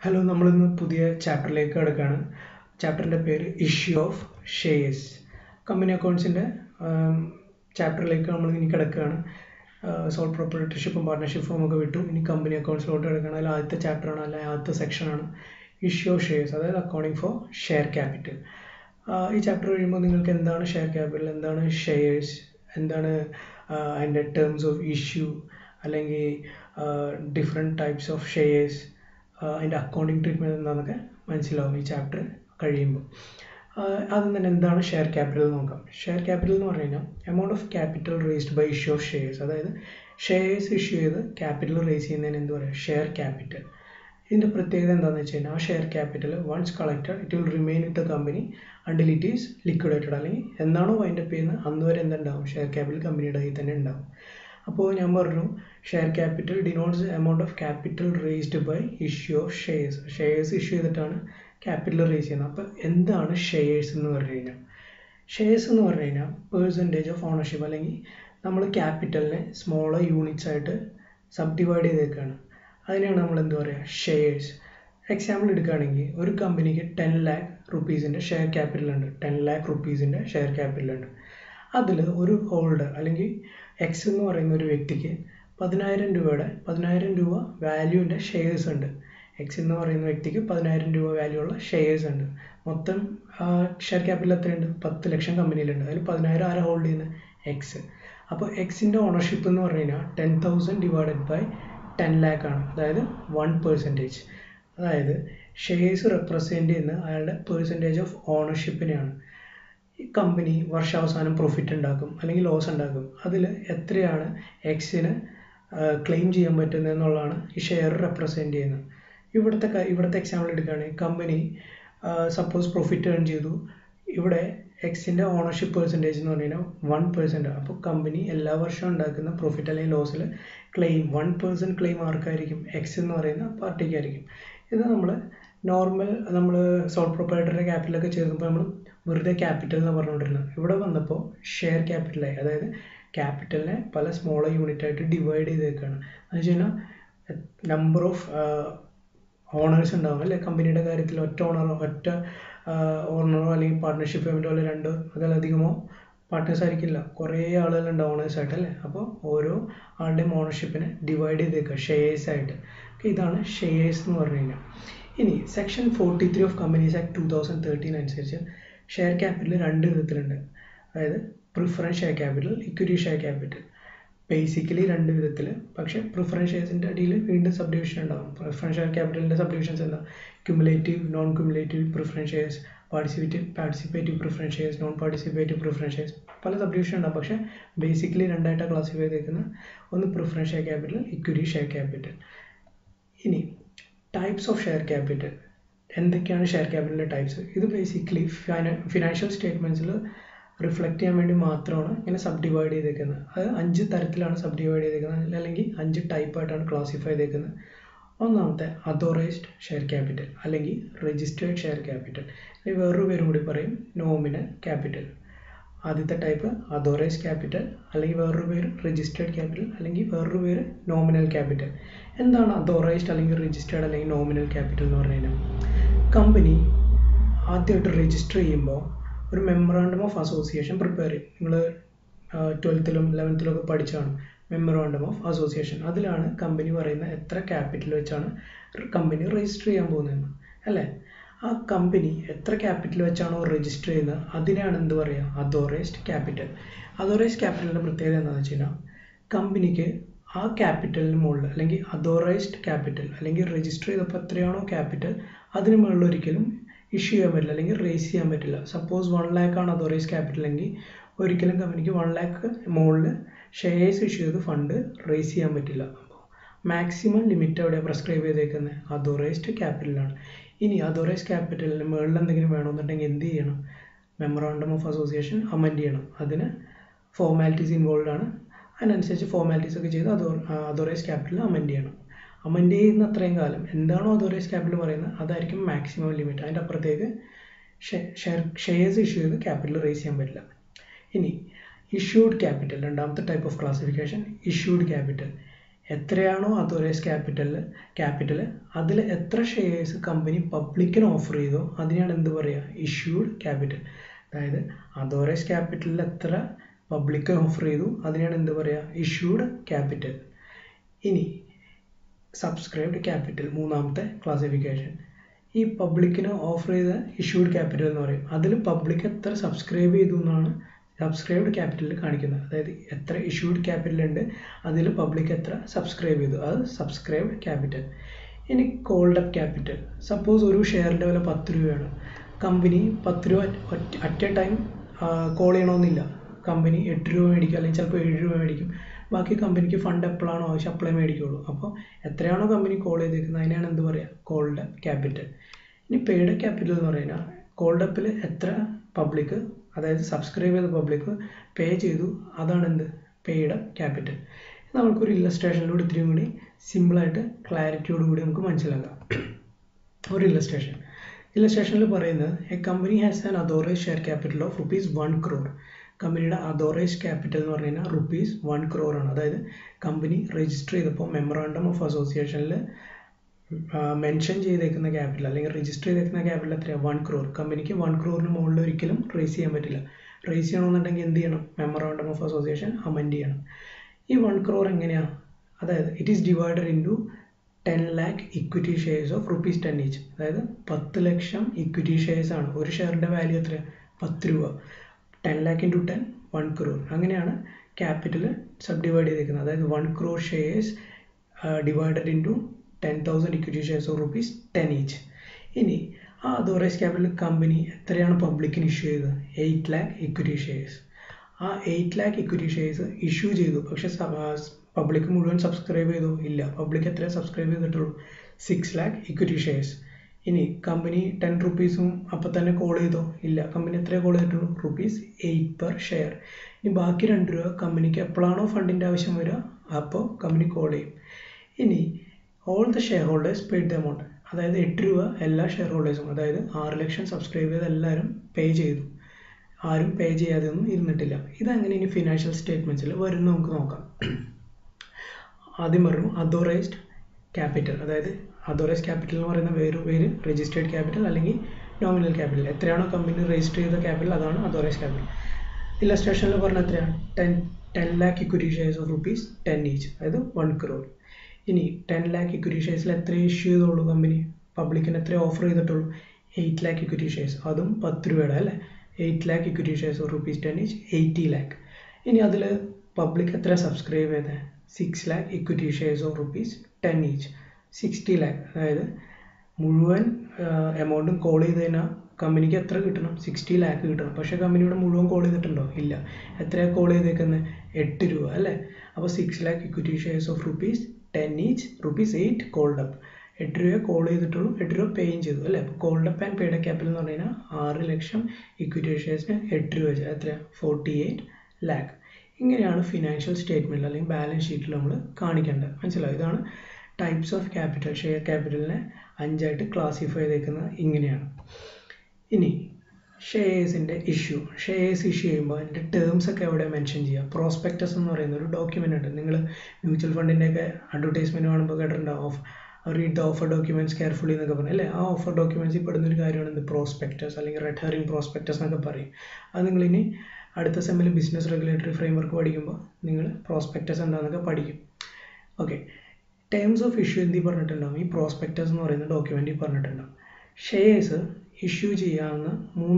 Hello, നമ്മളിന്ന് പുതിയ ചാപ്റ്ററിലേക്ക് കിടക്കുകയാണ്. ചാപ്റ്ററിൻ്റെ പേര് ഇഷ്യൂ ഓഫ് ഷെയർസ്. കമ്പനി അക്കൗണ്ട്സിൻ്റെ ചാപ്റ്ററിലേക്ക് നമ്മൾ ഇനി കിടക്കുകയാണ്. സോൾ പ്രൊപ്പറേറ്റർഷിപ്പും പാർട്ണർഷിപ്പും ഒക്കെ വിട്ടു ഇനി കമ്പനി അക്കൗണ്ട്സിലോട്ട് കിടക്കുകയാണ്. അതിൽ ആദ്യത്തെ ചാപ്റ്ററാണ്, അല്ലെങ്കിൽ ആദ്യത്തെ സെക്ഷനാണ് ഇഷ്യൂ ഓഫ് ഷെയർസ്, അതായത് അക്കൗണ്ടിങ് ഫോർ ഷെയർ ക്യാപിറ്റൽ. ഈ ചാപ്റ്റർ കഴിയുമ്പോൾ നിങ്ങൾക്ക് എന്താണ് ഷെയർ ക്യാപിറ്റൽ, എന്താണ് ഷെയർസ്, എന്താണ് അതിൻ്റെ ടേംസ് ഓഫ് ഇഷ്യൂ, അല്ലെങ്കിൽ ഡിഫറെൻറ്റ് ടൈപ്സ് ഓഫ് ഷെയർസ്, അതിൻ്റെ അക്കൗണ്ടിങ് ട്രീറ്റ്മെൻറ്റ് എന്താണെന്നൊക്കെ മനസ്സിലാവും ഈ ചാപ്റ്റർ കഴിയുമ്പോൾ. ആദ്യം തന്നെ എന്താണ് ഷെയർ ക്യാപിറ്റൽ എന്ന് നോക്കാം. ഷെയർ ക്യാപിറ്റൽ എന്ന് പറഞ്ഞു കഴിഞ്ഞാൽ amount of capital raised by issue of shares, അതായത് ഷെയർസ് ഇഷ്യൂ ചെയ്ത് ക്യാപിറ്റൽ റേസ് ചെയ്യുന്നതിന് എന്ത് പറയുക, ഷെയർ ക്യാപിറ്റൽ. ഇതിൻ്റെ പ്രത്യേകത എന്താണെന്ന് വെച്ച് കഴിഞ്ഞാൽ ആ share capital once collected it will remain with the company until it is liquidated, അല്ലെങ്കിൽ എന്നാണോ വൈൻഡപ്പ് ചെയ്യുന്നത് അന്ന് വരെ എന്തുണ്ടാവും, ഷെയർ ക്യാപിറ്റൽ കമ്പനിയുടെ കയ്യിൽ തന്നെ ഉണ്ടാവും. അപ്പോൾ ഞാൻ പറഞ്ഞു share capital denotes amount of capital raised by issue of shares. Shares issue ചെയ്തിട്ടാണ് ക്യാപിറ്റൽ റേസ് ചെയ്യുന്നത്. അപ്പോൾ എന്താണ് ഷെയർസ് എന്ന് പറഞ്ഞു കഴിഞ്ഞാൽ, ഷെയർസ് എന്ന് പറഞ്ഞു കഴിഞ്ഞാൽ പേഴ്സൻറ്റേജ് ഓഫ് ഓണർഷിപ്പ്, അല്ലെങ്കിൽ നമ്മൾ ക്യാപിറ്റലിനെ സ്മോളർ യൂണിറ്റ്സ് ആയിട്ട് സബ് ഡിവൈഡ് ചെയ്തേക്കാണ്. അതിനെയാണ് നമ്മൾ എന്ത് പറയുക, ഷെയർസ്. എക്സാമ്പിൾ എടുക്കുകയാണെങ്കിൽ ഒരു കമ്പനിക്ക് 10 lakh rupees ഷെയർ ക്യാപിറ്റൽ ഉണ്ട്, 10 lakh rupees ഷെയർ ക്യാപിറ്റൽ ഉണ്ട്. അതിൽ ഒരു ഹോൾഡർ അല്ലെങ്കിൽ എക്സ് എന്ന് പറയുന്ന ഒരു വ്യക്തിക്ക് 10,000 രൂപ വാല്യൂവിൻ്റെ ഷെയർസ് ഉണ്ട്. എക്സ് എന്ന് പറയുന്ന വ്യക്തിക്ക് 10,000 രൂപ വാല്യൂ ഉള്ള ഷെയർസ് ഉണ്ട്. മൊത്തം ഷെയർ ക്യാപിറ്റൽ എത്രയുണ്ട്, 10 ലക്ഷം കമ്പനിയിലുണ്ട്. അതിൽ 10,000 ആരാ ഹോൾഡ് ചെയ്യുന്നത്, എക്സ്. അപ്പോൾ എക്സിൻ്റെ ഓണർഷിപ്പ് എന്ന് പറഞ്ഞു കഴിഞ്ഞാൽ 10,000 ഡിവൈഡഡ് ബൈ 10 lakh ആണ്, അതായത് 1%. അതായത് ഷെയർസ് റെപ്രസെൻറ്റ് ചെയ്യുന്ന അയാളുടെ പെർസെൻറ്റേജ് ഓഫ് ഓണർഷിപ്പിനെയാണ്. ഈ കമ്പനി വർഷാവസാനം പ്രോഫിറ്റ് ഉണ്ടാക്കും അല്ലെങ്കിൽ ലോസ് ഉണ്ടാക്കും, അതിൽ എത്രയാണ് എക്സിന് ക്ലെയിം ചെയ്യാൻ പറ്റുന്നത് എന്നുള്ളതാണ് ഈ ഷെയർ റെപ്രസെൻറ്റ് ചെയ്യുന്നത്. ഇവിടുത്തെ എക്സാമ്പിൾ എടുക്കുകയാണെങ്കിൽ കമ്പനി സപ്പോസ് പ്രോഫിറ്റ് ഏൺ ചെയ്തു. ഇവിടെ എക്സിൻ്റെ ഓണർഷിപ്പ് പെർസെൻറ്റേജ് എന്ന് പറഞ്ഞു കഴിഞ്ഞാൽ 1%. അപ്പോൾ കമ്പനി എല്ലാ വർഷവും ഉണ്ടാക്കുന്ന പ്രോഫിറ്റ് അല്ലെങ്കിൽ ലോസിൽ ക്ലെയിം 1% ക്ലെയിം ആർക്കായിരിക്കും, എക്സ് എന്ന് പറയുന്ന പാർട്ടിക്കായിരിക്കും. ഇത് നമ്മൾ സോൾ പ്രൊപ്പറേറ്ററുടെ ക്യാപിറ്റലൊക്കെ ചേർന്നപ്പോൾ നമ്മൾ വെറുതെ ക്യാപിറ്റൽ എന്ന് പറഞ്ഞുകൊണ്ടിരുന്നത്. ഇവിടെ വന്നപ്പോൾ ഷെയർ ക്യാപിറ്റലായി, അതായത് ക്യാപിറ്റലിനെ പല സ്മോളർ യൂണിറ്റ് ആയിട്ട് ഡിവൈഡ് ചെയ്തേക്കാണ്. എന്ന് വെച്ച് കഴിഞ്ഞാൽ നമ്പർ ഓഫ് ഓണേഴ്സ് ഉണ്ടാവും അല്ലേ കമ്പനിയുടെ കാര്യത്തിൽ. ഒറ്റ ഓണറോ അല്ലെങ്കിൽ പാർട്ട്ണർഷിപ്പ് പേയ്മെൻറ്റോ അല്ലെങ്കിൽ രണ്ടോ അതിലധികമോ പാർട്ട്നേഴ്സ് ആയിരിക്കില്ല, കുറേ ആളുകളുണ്ട് ഓണേഴ്സ് ആയിട്ട് അല്ലേ. അപ്പോൾ ഓരോ ആളുടെയും ഓണർഷിപ്പിനെ ഡിവൈഡ് ചെയ്തേക്കുക ഷെയർസ് ആയിട്ട്. ഇതാണ് ഷെയർസ് എന്ന് പറഞ്ഞു കഴിഞ്ഞാൽ. ഇനി സെക്ഷൻ 43 ഓഫ് കമ്പനീസ് ആക്ട് 2013 അനുസരിച്ച് ഷെയർ ക്യാപിറ്റൽ 2 വിധത്തിലുണ്ട്. അതായത് preference share capital, equity share capital. Basically 2 വിധത്തിൽ. പക്ഷേ പ്രിഫറൻസ് ഷെയർസിൻ്റെ അടിയിൽ വീണ്ടും സബ് ഡിവിഷൻ ഉണ്ടാകും. പ്രിഫറൻസ് ഷെയർ ക്യാപിറ്റലിൻ്റെ സബ് ഡിവിഷൻസ് എന്താ, cumulative, non cumulative preference shares, participative preference shares, non participative preference shares, പല സബ് ഡിവിഷൻ ഉണ്ടാകും. പക്ഷേ ബേസിക്കലി 2ആയിട്ടാണ് ക്ലാസിഫൈ ചെയ്തേക്കുന്നത്. ഒന്ന് preference share capital, equity share capital. ഇനി ടൈപ്സ് ഓഫ് ഷെയർ ക്യാപിറ്റൽ. എന്തൊക്കെയാണ് ഷെയർ ക്യാപിറ്റലിൻ്റെ ടൈപ്സ്? ഇത് ബേസിക്കലി ഫിനാൻഷ്യൽ സ്റ്റേറ്റ്മെൻറ്റ്സിൽ റിഫ്ലക്റ്റ് ചെയ്യാൻ വേണ്ടി മാത്രമാണ് ഇങ്ങനെ സബ് ഡിവൈഡ് ചെയ്തേക്കുന്നത്. അത് 5 തരത്തിലാണ് സബ് ഡിവൈഡ് ചെയ്തേക്കുന്നത്, അല്ലെങ്കിൽ 5 ടൈപ്പായിട്ടാണ് ക്ലാസിഫൈ ചെയ്തേക്കുന്നത്. ഒന്നാമത്തെ അതോറൈസ്ഡ് ഷെയർ ക്യാപിറ്റൽ, അല്ലെങ്കിൽ രജിസ്റ്റേർഡ് ഷെയർ ക്യാപിറ്റൽ, വേറൊരു പേരും കൂടി പറയും നോമിനൽ ക്യാപിറ്റൽ. ആദ്യത്തെ ടൈപ്പ് അതോറൈസ്ഡ് ക്യാപിറ്റൽ, അല്ലെങ്കിൽ വേറൊരു പേര് രജിസ്റ്റേർഡ് ക്യാപിറ്റൽ, അല്ലെങ്കിൽ വേറൊരു പേര് നോമിനൽ ക്യാപിറ്റൽ. എന്താണ് അതോറൈസ്ഡ് അല്ലെങ്കിൽ രജിസ്റ്റേർഡ് അല്ലെങ്കിൽ നോമിനൽ ക്യാപിറ്റൽ എന്ന് പറഞ്ഞു കഴിഞ്ഞാൽ, കമ്പനി ആദ്യമായിട്ട് രജിസ്റ്റർ ചെയ്യുമ്പോൾ ഒരു മെമ്മറാണ്ടം ഓഫ് അസോസിയേഷൻ പ്രിപ്പയർ ചെയ്യും. നിങ്ങൾ 12th 11th ഒക്കെ പഠിച്ചാണ് മെമ്മറാണ്ടം ഓഫ് അസോസിയേഷൻ. അതിലാണ് കമ്പനി പറയുന്ന എത്ര ക്യാപിറ്റൽ വെച്ചാണ് കമ്പനി രജിസ്റ്റർ ചെയ്യാൻ പോകുന്നതെന്ന് അല്ലേ. ആ കമ്പനി എത്ര ക്യാപിറ്റൽ വെച്ചാണോ രജിസ്റ്റർ ചെയ്യുന്നത് അതിനാണ് എന്ത് പറയുക, അതോറൈസ്ഡ് ക്യാപിറ്റൽ. അതോറൈസ്ഡ് ക്യാപിറ്റലിൻ്റെ പ്രത്യേകത എന്താണെന്ന് വെച്ച് കഴിഞ്ഞാൽ, കമ്പനിക്ക് ആ ക്യാപിറ്റലിന് മുകളിൽ, അല്ലെങ്കിൽ അതോറൈസ്ഡ് ക്യാപിറ്റൽ അല്ലെങ്കിൽ രജിസ്റ്റർ ചെയ്തപ്പോൾ എത്രയാണോ ക്യാപിറ്റൽ അതിന് മുകളിൽ ഒരിക്കലും ഇഷ്യൂ ചെയ്യാൻ പറ്റില്ല അല്ലെങ്കിൽ റേസ് ചെയ്യാൻ പറ്റില്ല. സപ്പോസ് 1 lakh ആണ് അതോറൈസ്ഡ് ക്യാപിറ്റൽ എങ്കിൽ ഒരിക്കലും കമ്പനിക്ക് 1 lakh മുകളിൽ ഷെയർസ് ഇഷ്യൂ ചെയ്ത് ഫണ്ട് റേസ് ചെയ്യാൻ പറ്റില്ല. അപ്പോൾ മാക്സിമം ലിമിറ്റ് എവിടെയാണ് പ്രിസ്ക്രൈബ് ചെയ്തേക്കുന്നത്, അതോറൈസ്ഡ് ക്യാപിറ്റലാണ്. ഇനി അതോറൈസ്ഡ് ക്യാപിറ്റലിന് മുകളിൽ എന്തെങ്കിലും വേണമെന്നുണ്ടെങ്കിൽ എന്ത് ചെയ്യണം, മെമ്മറാണ്ടം ഓഫ് അസോസിയേഷൻ അമെൻഡ് ചെയ്യണം. അതിന് ഫോർമാലിറ്റീസ് ഇൻവോൾവ് ആണ്. അതിനനുസരിച്ച് ഫോർമാലിറ്റീസ് ഒക്കെ ചെയ്ത് അതോറൈസ്ഡ് ക്യാപിറ്റൽ അമെൻഡ് ചെയ്യണം. അമെൻഡ് ചെയ്യുന്ന അത്രയും കാലം എന്താണോ അതോറൈസ്ഡ് ക്യാപിറ്റൽ പറയുന്നത് അതായിരിക്കും മാക്സിമം ലിമിറ്റ്. അതിൻ്റെ അപ്പുറത്തേക്ക് ഷെയർസ് ഇഷ്യൂ ചെയ്ത് ക്യാപിറ്റൽ റേസ് ചെയ്യാൻ പറ്റില്ല. ഇനി ഇഷ്യൂഡ് ക്യാപിറ്റൽ, രണ്ടാമത്തെ type of classification issued capital. എത്രയാണോ അതോറൈസ് ക്യാപിറ്റൽ അതിൽ എത്ര ഷെയർസ് കമ്പനി പബ്ലിക്കിന് ഓഫർ ചെയ്തോ അതിനെയാണ് എന്ത് പറയുക, ഇഷ്യൂഡ് ക്യാപിറ്റൽ. അതായത് അതോറൈസ് ക്യാപിറ്റലിൽ എത്ര പബ്ലിക്കിന് ഓഫർ ചെയ്തു അതിനെയാണ് എന്ത് പറയുക, ഇഷ്യൂഡ് ക്യാപിറ്റൽ. ഇനി സബ്സ്ക്രൈബ്ഡ് ക്യാപിറ്റൽ, മൂന്നാമത്തെ ക്ലാസിഫിക്കേഷൻ. ഈ പബ്ലിക്കിന് ഓഫർ ചെയ്ത ഇഷ്യൂഡ് ക്യാപിറ്റൽ എന്ന് പറയും. അതിൽ പബ്ലിക് എത്ര സബ്സ്ക്രൈബ് ചെയ്തു എന്നാണ് സബ്സ്ക്രൈബ്ഡ് ക്യാപിറ്റലിൽ കാണിക്കുന്നത്. അതായത് എത്ര ഇഷ്യൂഡ് ക്യാപിറ്റൽ ഉണ്ട് അതിൽ പബ്ലിക് എത്ര സബ്സ്ക്രൈബ് ചെയ്തു, അത് സബ്സ്ക്രൈബ്ഡ് ക്യാപിറ്റൽ. ഇനി കോൾഡ് അപ്പ് ക്യാപിറ്റൽ. സപ്പോസ് ഒരു ഷെയറിൻ്റെ വില 10 രൂപയാണ്. കമ്പനി 10 രൂപ അറ്റ് എ ടൈം കോൾ ചെയ്യണമെന്നില്ല. കമ്പനി 8 രൂപ മേടിക്കും, അല്ലെങ്കിൽ ചിലപ്പോൾ 7 രൂപ മേടിക്കും. ബാക്കി കമ്പനിക്ക് ഫണ്ട് എപ്പോഴാണോ ആവശ്യം അപ്ലൈ മേടിക്കുള്ളൂ. അപ്പോൾ എത്രയാണോ കമ്പനി കോൾ ചെയ്തേക്കുന്നത് അതിനാണ് എന്ത് പറയുക, കോൾഡ് അപ്പ് ക്യാപിറ്റൽ. ഇനി പെയ്ഡ് ക്യാപിറ്റൽ എന്ന് പറയുന്നത് കോൾഡ് അപ്പിൽ എത്ര പബ്ലിക്, അതായത് സബ്സ്ക്രൈബ് ചെയ്ത പബ്ലിക് പേ ചെയ്തു, അതാണ് എന്ത്, പെയ്ഡ് അപ്പ് ക്യാപിറ്റൽ. നമുക്കൊരു ഇല്ലസ്ട്രേഷനിലൂടെ ഇത്തിരിയും കൂടി സിമ്പിളായിട്ട് ക്ലാരിറ്റിയോടുകൂടി നമുക്ക് മനസ്സിലാക്കാം. ഒരു ഇല്ലസ്ട്രേഷനിൽ പറയുന്നത് a company has an authorise share capital of ₹1 crore. കമ്പനിയുടെ അതോറൈസ് ക്യാപിറ്റൽ എന്ന് പറഞ്ഞു കഴിഞ്ഞാൽ ₹1 crore ആണ്. അതായത് കമ്പനി രജിസ്റ്റർ ചെയ്തപ്പോൾ മെമ്മറാണ്ടം ഓഫ് അസോസിയേഷനിൽ മെൻഷൻ ചെയ്തേക്കുന്ന ക്യാപിറ്റൽ അല്ലെങ്കിൽ രജിസ്റ്റർ ചെയ്തേക്കുന്ന ക്യാപിറ്റൽ എത്രയാണ്, 1 crore. കമ്പനിക്ക് 1 crore മുകളിൽ ഒരിക്കലും റേസ് ചെയ്യാൻ പറ്റില്ല. റേസ് ചെയ്യണമെന്നുണ്ടെങ്കിൽ എന്ത് ചെയ്യണം, മെമ്മറാണ്ടം ഓഫ് അസോസിയേഷൻ അമെൻഡ് ചെയ്യണം. ഈ 1 crore എങ്ങനെയാണ്, അതായത് it is divided into 10 lakh equity shares of ₹10 each. അതായത് 10 ലക്ഷം ഇക്വിറ്റി ഷെയർസ് ആണ്. ഒരു ഷെയറിൻ്റെ വാല്യൂ എത്രയാണ്, 10 രൂപ. 10 lakh into 10, 1 crore. അങ്ങനെയാണ് ക്യാപിറ്റൽ സബ് ഡിവൈഡ് ചെയ്തേക്കുന്നത്. അതായത് 1 crore shares divided into 10,000 equity shares of ₹10 each. ഇനി ആ അതോറൈസ് ക്യാപിറ്റൽ കമ്പനി എത്രയാണ് പബ്ലിക്കിന് ഇഷ്യൂ ചെയ്തത്, 8 lakh ഇക്വിറ്റി ഷെയർസ്. ആ 8 lakh ഇക്വിറ്റി ഷെയർസ് ഇഷ്യൂ ചെയ്തു, പക്ഷെ പബ്ലിക് മുഴുവൻ സബ്സ്ക്രൈബ് ചെയ്തു ഇല്ല. പബ്ലിക് എത്ര സബ്സ്ക്രൈബ് ചെയ്തിട്ടുള്ളൂ, 6 lakh ഇക്വിറ്റി ഷെയർസ്. ഇനി കമ്പനി 10 rupees അപ്പം തന്നെ കോൾ ചെയ്തോ ഇല്ല. കമ്പനി എത്ര കോൾ ചെയ്തിട്ടുള്ളൂ, ₹8 per ഷെയർ. ഇനി ബാക്കി 2 രൂപ കമ്പനിക്ക് എപ്പോഴാണോ ഫണ്ടിൻ്റെ ആവശ്യം വരിക അപ്പോൾ കമ്പനി കോൾ ചെയ്യും. ഇനി all the share holders paid the amount. അതായത് 8 രൂപ എല്ലാ ഷെയർ ഹോൾഡേഴ്സും, അതായത് 6 ലക്ഷം സബ്സ്ക്രൈബ് ചെയ്ത് എല്ലാവരും പേ ചെയ്തു. ആരും പേ ചെയ്യാതെ ഒന്നും ഇരുന്നിട്ടില്ല. ഇതെങ്ങനെ ഇനി ഫിനാൻഷ്യൽ സ്റ്റേറ്റ്മെൻറ്റ്സിൽ വരും നമുക്ക് നോക്കാം. ആദ്യം പറഞ്ഞു അതോറൈസ്ഡ് ക്യാപിറ്റൽ. അതായത് അതോറൈസ് ക്യാപിറ്റൽ എന്ന് പറയുന്ന പേര് രജിസ്റ്റേർഡ് ക്യാപിറ്റൽ അല്ലെങ്കിൽ നോമിനൽ ക്യാപിറ്റൽ. എത്രയാണോ കമ്പനി രജിസ്റ്റർ ചെയ്ത ക്യാപിറ്റൽ അതാണ് അതോറൈസ് ക്യാപിറ്റൽ. ഇല്ലസ്ട്രേഷനിൽ പറഞ്ഞ എത്രയാണ്, 10 lakh equity shares of ₹10 each, അതായത് 1 crore. ഇനി 10 lakh ഇക്വിറ്റി ഷെയർസിൽ എത്ര ഇഷ്യൂ ചെയ്തുള്ളൂ കമ്പനി, പബ്ലിക്കിന് എത്ര ഓഫർ ചെയ്തിട്ടുള്ളൂ, 8 lakh ഇക്വിറ്റി ഷെയർസ്, അതും 10 രൂപയുടെ അല്ലേ. 8 lakh equity shares of ₹10 each, 80 lakh. ഇനി അതിൽ പബ്ലിക് എത്ര സബ്സ്ക്രൈബ് ചെയ്തത്, 6 lakh equity shares of ₹10 each, 60 lakh. അതായത് മുഴുവൻ എമൗണ്ടും കോൾ ചെയ്ത് കഴിഞ്ഞാൽ കമ്പനിക്ക് എത്ര കിട്ടണം, 60 lakh കിട്ടണം. പക്ഷേ കമ്പനിയുടെ മുഴുവൻ കോൾ ചെയ്തിട്ടുണ്ടോ ഇല്ല. എത്രയാണ് കോൾ ചെയ്തേക്കുന്നത്, 8 രൂപ അല്ലേ. അപ്പോൾ 6 lakh equity shares of ₹10 each, ₹8 called up. 8 രൂപ കോൾ ചെയ്തിട്ടുള്ളൂ, 8 രൂപ പേയും ചെയ്തു അല്ലേ. അപ്പോൾ called up and paid capital എന്ന് പറഞ്ഞു കഴിഞ്ഞാൽ 6 ലക്ഷം ഇക്വിറ്റി ഷെയർസിന് 8 രൂപ വെച്ചാൽ എത്രയാണ്, 48 lakh. ഇങ്ങനെയാണ് ഫിനാൻഷ്യൽ സ്റ്റേറ്റ്മെൻറ്റിൽ അല്ലെങ്കിൽ ബാലൻസ് ഷീറ്റിൽ നമ്മൾ കാണിക്കേണ്ടത്. മനസ്സിലാവും. ഇതാണ് ടൈപ്സ് ഓഫ് ക്യാപിറ്റൽ. ഷെയർ ക്യാപിറ്റലിനെ 5 ക്ലാസിഫൈ ചെയ്തേക്കുന്നത് ഇങ്ങനെയാണ്. ഇനി ഷെയർസിൻ്റെ ഇഷ്യൂ. ഷെയർസ് ഇഷ്യൂ ചെയ്യുമ്പോൾ അതിൻ്റെ ടേംസ് ഒക്കെ എവിടെ മെൻഷൻ ചെയ്യുക. പ്രോസ്പെക്ടസ് എന്ന് പറയുന്ന ഒരു ഡോക്യുമെൻ്റ് ഉണ്ട്. നിങ്ങൾ മ്യൂച്വൽ ഫണ്ടിൻ്റെയൊക്കെ അഡ്വർടൈസ്മെൻറ്റ് കാണുമ്പോൾ കേട്ടിട്ടുണ്ടാവും, read the offer documents carefully എന്നൊക്കെ പറയും അല്ലേ. ആ ഓഫർ ഡോക്യുമെൻറ്റ്സിൽ പെടുന്ന ഒരു കാര്യമാണ് ഇത് പ്രോസ്പെക്ടസ് അല്ലെങ്കിൽ റെഡ് ഹെറിംഗ് പ്രോസ്പെക്ടസ് എന്നൊക്കെ പറയും. അത് നിങ്ങളിനി അടുത്ത സെമ്മിൽ ബിസിനസ് റെഗുലേറ്ററി ഫ്രെയിംവർക്ക് പഠിക്കുമ്പോൾ നിങ്ങൾ പ്രോസ്പെക്ടസ് എന്താണെന്നൊക്കെ പഠിക്കും. ഓക്കെ, ടേംസ് ഓഫ് ഇഷ്യൂ എന്തി പറഞ്ഞിട്ടുണ്ടാവും, ഈ പ്രോസ്പെക്ടസ് എന്ന് പറയുന്ന ഡോക്യുമെൻറ്റിൽ പറഞ്ഞിട്ടുണ്ടാവും. ഷെയർസ് ഇഷ്യൂ ചെയ്യാവുന്ന 3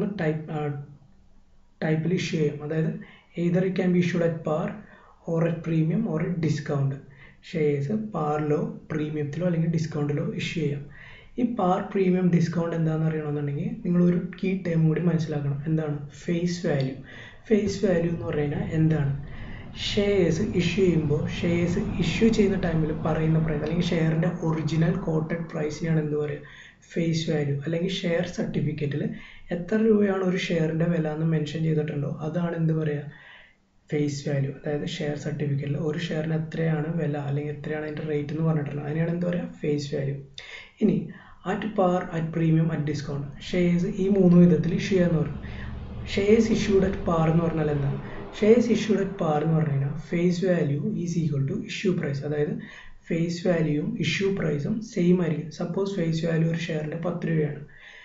ടൈപ്പിൽ ഇഷ്യൂ ചെയ്യാം. അതായത് either it can be issued at par or at premium or at discount. Shares പാറിലോ പ്രീമിയത്തിലോ അല്ലെങ്കിൽ ഡിസ്കൗണ്ടിലോ ഇഷ്യൂ ചെയ്യാം. ഈ പാർ, പ്രീമിയം, ഡിസ്കൗണ്ട് എന്താണെന്ന് അറിയണമെന്നുണ്ടെങ്കിൽ നിങ്ങളൊരു കീ ടേം കൂടി മനസ്സിലാക്കണം. എന്താണ്, ഫേസ് വാല്യൂ. ഫേസ് വാല്യൂ എന്ന് പറഞ്ഞു കഴിഞ്ഞാൽ എന്താണ്, ഷെയർസ് ഇഷ്യൂ ചെയ്യുമ്പോൾ ഷെയർസ് ഇഷ്യൂ ചെയ്യുന്ന ടൈമിൽ പറയുന്ന പ്രൈസ് അല്ലെങ്കിൽ ഷെയറിൻ്റെ ഒറിജിനൽ കോട്ടഡ് പ്രൈസിനാണ് എന്ത് പറയുക, ഫേസ് വാല്യൂ. അല്ലെങ്കിൽ ഷെയർ സർട്ടിഫിക്കറ്റിൽ എത്ര രൂപയാണ് ഒരു ഷെയറിൻ്റെ വില എന്ന് മെൻഷൻ ചെയ്തിട്ടുണ്ടോ അതാണ് എന്ത് പറയുക, ഫേസ് വാല്യൂ. അതായത് ഷെയർ സർട്ടിഫിക്കറ്റിൽ ഒരു ഷെയറിന് എത്രയാണ് വില അല്ലെങ്കിൽ എത്രയാണ് അതിൻ്റെ റേറ്റ് എന്ന് പറഞ്ഞിട്ടുള്ളത് അതിനാണ് എന്ത് പറയുക, ഫേസ് വാല്യൂ. ഇനി at par, at premium, at discount. Shares ഈ 3 വിധത്തിൽ ഇഷ്യൂ ചെയ്യാന്ന് പറയും. ഷെയർസ് ഇഷ്യൂഡ് അറ്റ് പാർ എന്ന് പറഞ്ഞാൽ എന്താണ്, ഷെയർസ് ഇഷ്യൂഡ് അറ്റ് പാർ എന്ന് പറഞ്ഞു കഴിഞ്ഞാൽ face value is equal to issue price. അതായത് ഫേസ് വാല്യൂവും ഇഷ്യൂ പ്രൈസും സെയിം ആയിരിക്കും. സപ്പോസ് ഫേസ് വാല്യൂ ഒരു ഷെയറിൻ്റെ 10 രൂപയാണ്,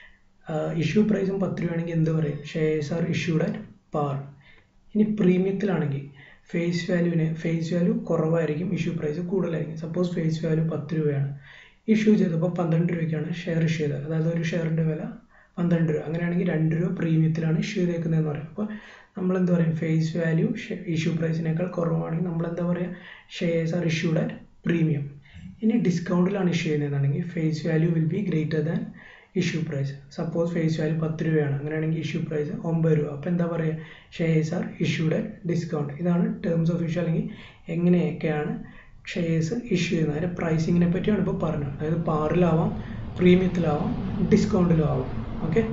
ഇഷ്യൂ പ്രൈസും 10 രൂപയാണെങ്കിൽ എന്ത് പറയും? Shares are issued at par. ഇനി പ്രീമിയത്തിലാണെങ്കിൽ ഫേസ് വാല്യൂ കുറവായിരിക്കും, ഇഷ്യൂ പ്രൈസ് കൂടുതലായിരിക്കും. സപ്പോസ് ഫേസ് വാല്യൂ 10 രൂപയാണ്, ഇഷ്യൂ ചെയ്തപ്പോൾ 12 രൂപയ്ക്കാണ് ഷെയർ ഇഷ്യൂ ചെയ്തത്, അതായത് ഒരു ഷെയറിൻ്റെ വില 12 രൂപ. അങ്ങനെയാണെങ്കിൽ 2 രൂപ പ്രീമിയത്തിലാണ് ഇഷ്യൂ ചെയ്തേക്കുന്നതെന്ന് പറയും. അപ്പോൾ നമ്മളെന്ത് പറയും? ഫേസ് വാല്യൂ ഇഷ്യൂ പ്രൈസിനേക്കാൾ കുറവാണെങ്കിൽ നമ്മളെന്താ പറയുക? Shares are issued at premium. ഇനി ഡിസ്കൗണ്ടിലാണ് ഇഷ്യൂ ചെയ്യുന്നതെന്നാണെങ്കിൽ face value will be greater than issue price. Suppose face value 10 രൂപയാണ്, അങ്ങനെയാണെങ്കിൽ ഇഷ്യൂ പ്രൈസ് 9 രൂപ. അപ്പോൾ എന്താ പറയുക? Shares are issued at discount. ഇതാണ് ടേംസ് ഓഫ് ഇഷ്യൂ, അല്ലെങ്കിൽ എങ്ങനെയൊക്കെയാണ് ഷെയർസ് ഇഷ്യൂ ചെയ്യുന്നത്. അതിൻ്റെ പ്രൈസിങ്ങിനെ പറ്റിയാണ് ഇപ്പോൾ പറഞ്ഞത്. അതായത് പാറിലാവാം, പ്രീമിയത്തിലാവാം, ഡിസ്കൗണ്ടിലും ആവാം. ഓക്കെ,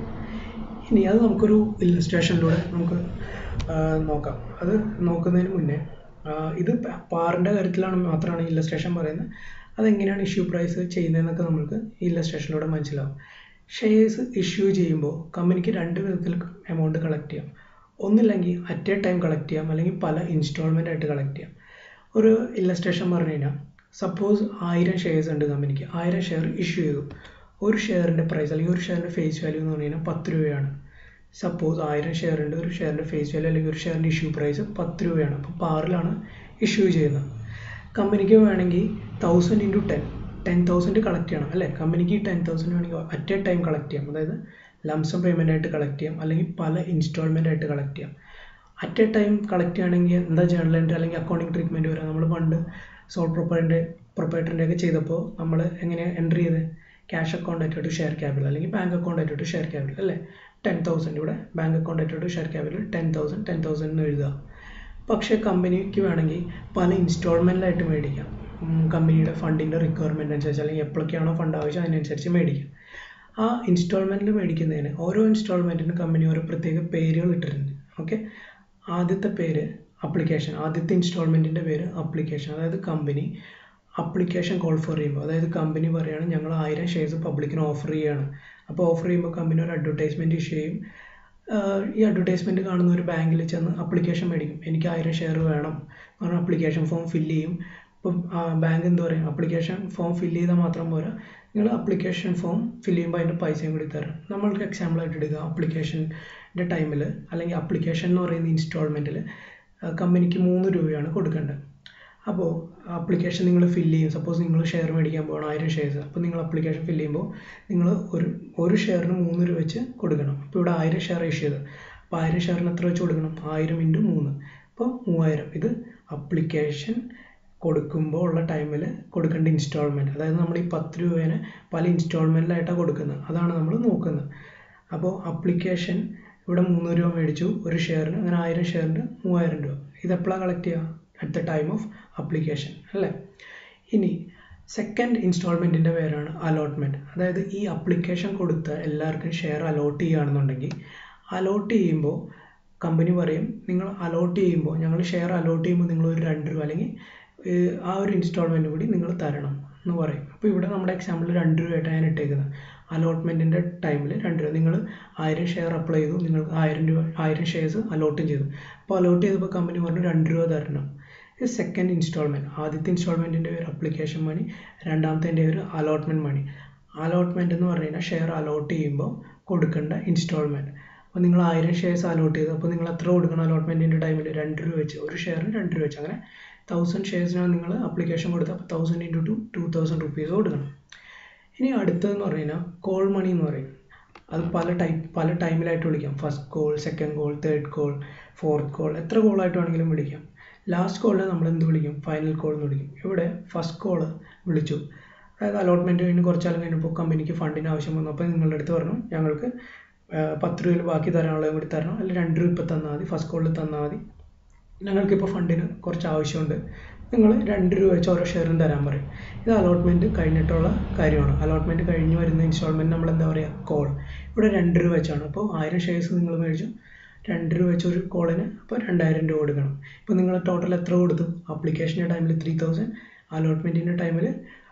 ഇനി അത് നമുക്കൊരു ഇല്ലസ്ട്രേഷനിലൂടെ നമുക്ക് നോക്കാം. അത് നോക്കുന്നതിന് മുന്നേ ഇത് പാറിൻ്റെ കാര്യത്തിലാണ് മാത്രമാണ് ഇല്ലസ്ട്രേഷൻ പറയുന്നത്. അതെങ്ങനെയാണ് ഇഷ്യൂ പ്രൈസ് ചെയ്യുന്നതെന്നൊക്കെ നമുക്ക് ഈ ഇല്ലസ്ട്രേഷനിലൂടെ മനസ്സിലാവും. ഷെയർസ് ഇഷ്യൂ ചെയ്യുമ്പോൾ കമ്പനിക്ക് 2 വിധത്തിൽ എമൗണ്ട് കളക്ട് ചെയ്യാം. ഒന്നില്ലെങ്കിൽ അറ്റ് എ ടൈം കളക്ട് ചെയ്യാം, അല്ലെങ്കിൽ പല ഇൻസ്റ്റാൾമെൻ്റ് ആയിട്ട് കളക്ട് ചെയ്യാം. ഒരു ഇല്ലസ്ട്രേഷൻ പറഞ്ഞു കഴിഞ്ഞാൽ, സപ്പോസ് 1000 ഷെയർസ് ഉണ്ട് കമ്പനിക്ക്, 1000 ഷെയർ ഇഷ്യൂ ചെയ്തു. ഒരു ഷെയറിൻ്റെ പ്രൈസ് അല്ലെങ്കിൽ ഒരു ഷെയറിൻ്റെ ഫേസ് വാല്യൂ എന്ന് പറഞ്ഞു കഴിഞ്ഞാൽ 10 രൂപയാണ്. സപ്പോസ് 1000 ഷെയർ ഉണ്ട്, ഒരു ഷെയറിൻ്റെ ഫേസ് വാല്യൂ അല്ലെങ്കിൽ ഒരു ഷെയറിൻ്റെ ഇഷ്യൂ പ്രൈസ് 10 രൂപയാണ്. അപ്പോൾ പാറിലാണ് ഇഷ്യൂ ചെയ്യുന്നത്. കമ്പനിക്ക് വേണമെങ്കിൽ 1000 × 10,000 കളക്ട് ചെയ്യണം അല്ലേ? കമ്പനിക്ക് 10,000 വേണമെങ്കിൽ അറ്റ് എ ടൈം കളക്ട് ചെയ്യാം, അതായത് ലംസം പേയ്മെൻ്റ് ആയിട്ട് കളക്ട് ചെയ്യാം, അല്ലെങ്കിൽ പല ഇൻസ്റ്റാൾമെൻ്റ് ആയിട്ട് കളക്ട് ചെയ്യാം. അറ്റ് എ ടൈം കളക്ട് ചെയ്യുകയാണെങ്കിൽ എന്താ ജേർണൽ എൻട്രി അല്ലെങ്കിൽ അക്കൗണ്ടിങ് ട്രീറ്റ്മെൻറ്റ് വരാം. നമ്മൾ പണ്ട് സോൾ പ്രൊപ്പറേറ്ററിൻ്റെ ഒക്കെ ചെയ്തപ്പോൾ നമ്മൾ എങ്ങനെയാണ് എൻട്രി ചെയ്ത്? ക്യാഷ് അക്കൗണ്ട് ആയിട്ട് ഷെയർ ക്യാപിറ്റൽ, അല്ലെങ്കിൽ ബാങ്ക് അക്കൗണ്ട് ആയിട്ട് ഷെയർ ക്യാപിറ്റൽ അല്ലേ? 10,000 ഇവിടെ ബാങ്ക് അക്കൗണ്ട് ആയിട്ട് ഷെയർ ക്യാപിറ്റൽ 10,000 എന്ന് എഴുതുക. പക്ഷേ കമ്പനിക്ക് വേണമെങ്കിൽ പല ഇൻസ്റ്റാൾമെൻറ്റിലായിട്ട് മേടിക്കാം. കമ്പനിയുടെ ഫണ്ടിൻ്റെ റിക്വയർമെൻറ്റ് അനുസരിച്ച്, അല്ലെങ്കിൽ എപ്പോഴൊക്കെയാണോ ഫണ്ട് ആവശ്യം അതിനനുസരിച്ച് മേടിക്കാം. ആ ഇൻസ്റ്റാൾമെൻറ്റിൽ മേടിക്കുന്നതിന് ഓരോ ഇൻസ്റ്റാൾമെൻറ്റിനും കമ്പനി ഓരോ പ്രത്യേക പേരുകൾ ഇട്ടിട്ടുണ്ട്. ഓക്കെ, ആദ്യത്തെ പേര് അപ്ലിക്കേഷൻ, ആദ്യത്തെ ഇൻസ്റ്റാൾമെൻറ്റിൻ്റെ പേര് അപ്ലിക്കേഷൻ. അതായത് കമ്പനി അപ്ലിക്കേഷൻ കോൾ ഫോർ ചെയ്യുമ്പോൾ, അതായത് കമ്പനി പറയുകയാണ് ഞങ്ങൾ 1000 ഷെയർസ് പബ്ലിക്കിന് ഓഫർ ചെയ്യുകയാണ്. അപ്പോൾ ഓഫർ ചെയ്യുമ്പോൾ കമ്പനി ഒരു അഡ്വർടൈസ്മെൻറ്റ് ഇഷ്യൂ ചെയ്യും. ഈ അഡ്വർടൈസ്മെൻറ്റ് കാണുന്ന ഒരു ബാങ്കിൽ ചെന്ന് അപ്ലിക്കേഷൻ മേടിക്കും. എനിക്ക് 1000 ഷെയർ വേണം പറഞ്ഞാൽ അപ്ലിക്കേഷൻ ഫോം ഫില്ല് ചെയ്യും. ഇപ്പം ബാങ്ക് എന്ത് പറയും? അപ്ലിക്കേഷൻ ഫോം ഫില്ല് ചെയ്താൽ മാത്രം പോരാ, നിങ്ങൾ അപ്ലിക്കേഷൻ ഫോം ഫില്ല് ചെയ്യുമ്പോൾ അതിൻ്റെ പൈസയും കൂടി തരാം. നമ്മൾക്ക് എക്സാമ്പിളായിട്ട് എടുക്കുക, അപ്ലിക്കേഷൻ്റെ ടൈമിൽ അല്ലെങ്കിൽ അപ്ലിക്കേഷൻ എന്ന് പറയുന്ന ഇൻസ്റ്റാൾമെൻറ്റിൽ കമ്പനിക്ക് 3 രൂപയാണ് കൊടുക്കേണ്ടത്. അപ്പോൾ ആപ്ലിക്കേഷൻ നിങ്ങൾ ഫില്ല് ചെയ്യും. സപ്പോസ് നിങ്ങൾ ഷെയർ മേടിക്കാൻ പോകണം 1000 ഷെയർസ്. അപ്പോൾ നിങ്ങൾ ആപ്ലിക്കേഷൻ ഫില്ല് ചെയ്യുമ്പോൾ നിങ്ങൾ ഒരു ഷെയറിന് 3 രൂപ വെച്ച് കൊടുക്കണം. അപ്പോൾ ഇവിടെ 1000 ഷെയർ ഇഷ്യൂ ചെയ്ത്, അപ്പോൾ 1000 ഷെയറിന് എത്ര വെച്ച് കൊടുക്കണം? 1000 × 3, അപ്പോൾ 3000. ഇത് അപ്ലിക്കേഷൻ കൊടുക്കുമ്പോൾ ഉള്ള ടൈമിൽ കൊടുക്കേണ്ട ഇൻസ്റ്റാൾമെൻറ്റ്. അതായത് നമ്മൾ ഈ 10 രൂപേനെ പല ഇൻസ്റ്റാൾമെൻറ്റിലായിട്ടാണ് കൊടുക്കുന്നത്. അതാണ് നമ്മൾ നോക്കുന്നത്. അപ്പോൾ അപ്ലിക്കേഷൻ ഇവിടെ 3 രൂപ മേടിച്ചു ഒരു ഷെയറിന്, അങ്ങനെ 1000 ഷെയറിന് 3000 രൂപ. ഇതെപ്പോഴാണ് കളക്ട് ചെയ്യുക? At the time of application അല്ലേ? ഇനി സെക്കൻഡ് ഇൻസ്റ്റാൾമെൻറ്റിൻ്റെ പേരാണ് അലോട്ട്മെൻറ്റ്. അതായത് ഈ അപ്ലിക്കേഷൻ കൊടുത്ത എല്ലാവർക്കും ഷെയർ അലോട്ട് ചെയ്യുകയാണെന്നുണ്ടെങ്കിൽ, അലോട്ട് ചെയ്യുമ്പോൾ കമ്പനി പറയും നിങ്ങൾ അലോട്ട് ചെയ്യുമ്പോൾ, ഞങ്ങൾ ഷെയർ അലോട്ട് ചെയ്യുമ്പോൾ നിങ്ങൾ ഒരു 2 രൂപ അല്ലെങ്കിൽ ആ ഒരു ഇൻസ്റ്റാൾമെൻറ്റ് കൂടി നിങ്ങൾ തരണം എന്ന് പറയും. അപ്പോൾ ഇവിടെ നമ്മുടെ എക്സാമ്പിൾ 2 രൂപയായിട്ടാണ് ഞാൻ ഇട്ടേക്കുന്നത്. അലോട്ട്മെൻറ്റിൻ്റെ ടൈമിൽ 2 രൂപ. നിങ്ങൾ 1000 ഷെയർ അപ്ലൈ ചെയ്തു, നിങ്ങൾക്ക് 1000 ഷെയർസ് അലോട്ടും ചെയ്തു. അപ്പോൾ അലോട്ട് ചെയ്തപ്പോൾ കമ്പനി പറഞ്ഞു 2 രൂപ തരണം. ഇത് സെക്കൻഡ് ഇൻസ്റ്റാൾമെൻറ്റ്. ആദ്യത്തെ ഇൻസ്റ്റാൾമെൻറ്റിൻ്റെ പേര് അപ്ലിക്കേഷൻ മണി, രണ്ടാമത്തേൻ്റെ പേര് അലോട്ട്മെൻറ്റ് മണി. അലോട്ട്മെൻറ്റ് എന്ന് പറഞ്ഞു കഴിഞ്ഞാൽ ഷെയർ അലോട്ട് ചെയ്യുമ്പോൾ കൊടുക്കേണ്ട ഇൻസ്റ്റാൾമെൻറ്റ്. അപ്പോൾ നിങ്ങൾ 1000 ഷെയർസ് അലോട്ട് ചെയ്തു, അപ്പോൾ നിങ്ങൾ എത്ര കൊടുക്കണം അലോട്ട്മെൻറ്റിൻ്റെ ടൈമിൽ? 2 രൂപ വെച്ച്, ഒരു ഷെയറിന് 2 രൂപ വെച്ച്. അങ്ങനെ 1000 ഷെയർസിനാണ് നിങ്ങൾ അപ്ലിക്കേഷൻ കൊടുത്തത്. അപ്പോൾ 1000 × 2 2000 റുപ്പീസ് കൊടുക്കണം. ഇനി അടുത്തതെന്ന് പറഞ്ഞു കഴിഞ്ഞാൽ കോൾ മണി എന്ന് പറയും. അത് പല ടൈമിലായിട്ട് വിളിക്കാം. First call, second call, third call, fourth call, എത്ര കോളായിട്ട് വേണമെങ്കിലും വിളിക്കാം. ലാസ്റ്റ് കോളിനെ നമ്മൾ എന്ത് വിളിക്കും? ഫൈനൽ കോൾ എന്ന് വിളിക്കും. ഇവിടെ ഫസ്റ്റ് കോൾ വിളിച്ചു, അതായത് അലോട്ട്മെൻറ്റ് കഴിഞ്ഞ് കുറച്ചാലും കഴിഞ്ഞപ്പോൾ കമ്പനിക്ക് ഫണ്ടിന് ആവശ്യം വന്നു. അപ്പോൾ നിങ്ങളുടെ അടുത്ത് പറഞ്ഞു ഞങ്ങൾക്ക് 10 രൂപയിൽ ബാക്കി തരാനുള്ളതും കൂടി തരണം, അല്ലെങ്കിൽ 2 രൂപ ഇപ്പം തന്നാൽ മതി, ഫസ്റ്റ് കോളിൽ തന്നാൽ മതി, ഞങ്ങൾക്കിപ്പോൾ ഫണ്ടിന് കുറച്ച് ആവശ്യമുണ്ട്, നിങ്ങൾ 2 രൂപ വെച്ച് ഓരോ ഷെയറും തരാൻ പറയും. ഇത് അലോട്ട്മെൻറ്റ് കഴിഞ്ഞിട്ടുള്ള കാര്യമാണ്. അലോട്ട്മെൻറ്റ് കഴിഞ്ഞ് വരുന്ന ഇൻസ്റ്റാൾമെൻറ്റ് നമ്മൾ എന്താ പറയുക? കോൾ. ഇവിടെ 2 രൂപ വെച്ചാണ്. അപ്പോൾ 1000 ഷെയർസ് നിങ്ങൾ മേടിച്ചു, 2 രൂപ വെച്ച് ഒരു കോളിന് അപ്പോൾ 2000 രൂപ കൊടുക്കണം. ഇപ്പോൾ നിങ്ങൾ ടോട്ടൽ എത്ര കൊടുത്തു? അപ്ലിക്കേഷൻ്റെ ടൈമിൽ 3000, അലോട്ട്മെൻറ്റിൻ്റെ ടൈമിൽ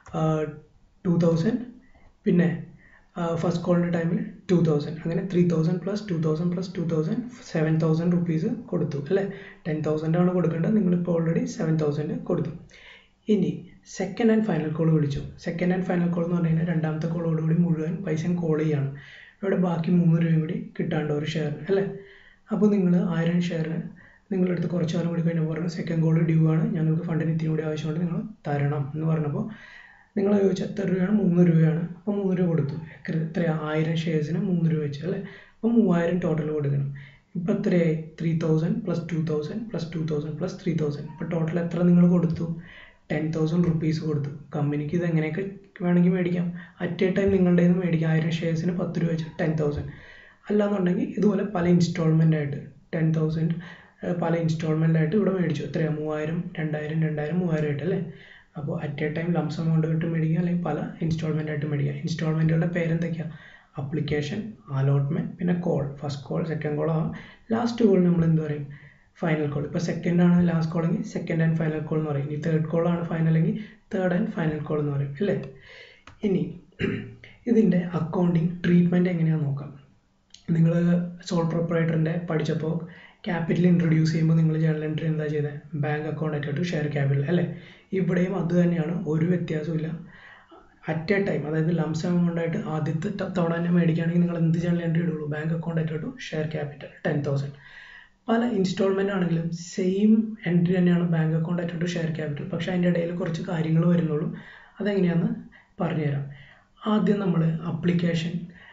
2000, പിന്നെ ഫസ്റ്റ് കോളിൻ്റെ ടൈമിൽ 2000. അങ്ങനെ 3000 + 2000 + 2000 7000 റുപ്പീസ് കൊടുത്തു അല്ലേ? 10,000 ആണ് കൊടുക്കേണ്ടത്, നിങ്ങളിപ്പോൾ ഓൾറെഡി 7000 കൊടുത്തു. ഇനി സെക്കൻഡ് ആൻഡ് ഫൈനൽ കോൾ വിളിച്ചു. സെക്കൻഡ് ആൻഡ് ഫൈനൽ കോൾ എന്ന് പറഞ്ഞു കഴിഞ്ഞാൽ രണ്ടാമത്തെ കോളോടുകൂടി മുഴുവൻ പൈസയും കോൾ ചെയ്യാണ്. ഇവിടെ ബാക്കി 3 രൂപയും കൂടി കിട്ടാണ്ട് ഒരു ഷെയറിന് അല്ലേ. അപ്പോൾ നിങ്ങൾ 1000 ഷെയറിന് നിങ്ങളുടെ അടുത്ത് കുറച്ച് കാലം കൂടി കഴിഞ്ഞപ്പോൾ പറഞ്ഞു സെക്കൻഡ് കോൾ ഡ്യൂ ആണ്, ഞങ്ങൾക്ക് ഫണ്ടിന് ഇത്തിരി കൂടി ആവശ്യമുണ്ട്, നിങ്ങൾ തരണം എന്ന് പറഞ്ഞപ്പോൾ നിങ്ങൾ ചോദിച്ചാൽ എത്ര രൂപയാണ്? 3 രൂപയാണ്. അപ്പോൾ 3 രൂപ കൊടുത്തു. എത്രയാണ്? 1000 ഷെയർസിന് 3 രൂപ വെച്ച് അല്ലേ. അപ്പോൾ 3000 ടോട്ടൽ കൊടുക്കണം. ഇപ്പോൾ എത്രയായി? 3000 + 2000 + 2000 + 3000. ഇപ്പോൾ ടോട്ടൽ എത്ര നിങ്ങൾ കൊടുത്തു? 10,000 റുപ്പീസ് കൊടുത്തു. കമ്പനിക്ക് ഇത് എങ്ങനെയൊക്കെ വേണമെങ്കിൽ മേടിക്കാം. അറ്റ് എ ടൈം നിങ്ങളുടെ നിന്ന് മേടിക്കാം. 1000 ഷെയർസിന് 10 രൂപ വെച്ച് 10,000. അല്ലാന്നുണ്ടെങ്കിൽ ഇതുപോലെ പല ഇൻസ്റ്റാൾമെൻ്റ് ആയിട്ട് 10,000 പല ഇൻസ്റ്റാൾമെൻ്റ് ആയിട്ട് ഇവിടെ മേടിച്ചു. എത്രയാണ്? 3000, 2000, 2000, 3000 ആയിട്ട് അല്ലേ. അപ്പോൾ at a time lump sum amount ഇട്ട് മേടിക്കുക, അല്ലെങ്കിൽ പല ഇൻസ്റ്റാൾമെൻ്റ് ആയിട്ട് മേടിക്കുക. ഇൻസ്റ്റാൾമെൻറ്റുകളുടെ പേരെന്തൊക്കെയാണ്? അപ്ലിക്കേഷൻ, അലോട്ട്മെൻറ്റ്, പിന്നെ call. First call, second call ആവാം. ലാസ്റ്റ് കോൾ നമ്മൾ എന്ത് പറയും? Final call. ഇപ്പോൾ സെക്കൻഡ് ആണ് ലാസ്റ്റ് കോൾ എങ്കിൽ സെക്കൻഡ് ആൻഡ് ഫൈനൽ കോൾ എന്ന് പറയും. ഇനി തേർഡ് കോൾ ആണ് ഫൈനൽ എങ്കിൽ തേർഡ് ആൻഡ് ഫൈനൽ കോൾ എന്ന് പറയും അല്ലേ. ഇനി ഇതിൻ്റെ അക്കൗണ്ടിങ് ട്രീറ്റ്മെൻറ്റ് എങ്ങനെയാണെന്ന് നോക്കാം. നിങ്ങൾ സോൾ പ്രൊപ്പറേറ്ററിൻ്റെ പഠിച്ചപ്പോൾ ക്യാപിറ്റൽ ഇൻട്രൊഡ്യൂസ് ചെയ്യുമ്പോൾ നിങ്ങൾ ജേണൽ എൻട്രി എന്താ ചെയ്തത്? Bank account at share capital അല്ലേ. ഇവിടെയും അത് തന്നെയാണ്, ഒരു വ്യത്യാസമില്ല. അറ്റ് എ ടൈം, അതായത് ലംസം എമൗണ്ട് ആയിട്ട് ആദ്യത്തെ തവണ തന്നെ മേടിക്കുകയാണെങ്കിൽ നിങ്ങൾ എന്ത് ജേണൽ എൻട്രി ഇടുള്ളൂ? Bank account at share capital 10,000. പല ഇൻസ്റ്റാൾമെൻ്റ് ആണെങ്കിലും സെയിം എൻട്രി തന്നെയാണ് bank account at share capital. പക്ഷേ അതിൻ്റെ ഇടയിൽ കുറച്ച് കാര്യങ്ങൾ വരുന്നുള്ളൂ. അതെങ്ങനെയാണെന്ന് പറഞ്ഞുതരാം. ആദ്യം നമ്മൾ അപ്ലിക്കേഷൻ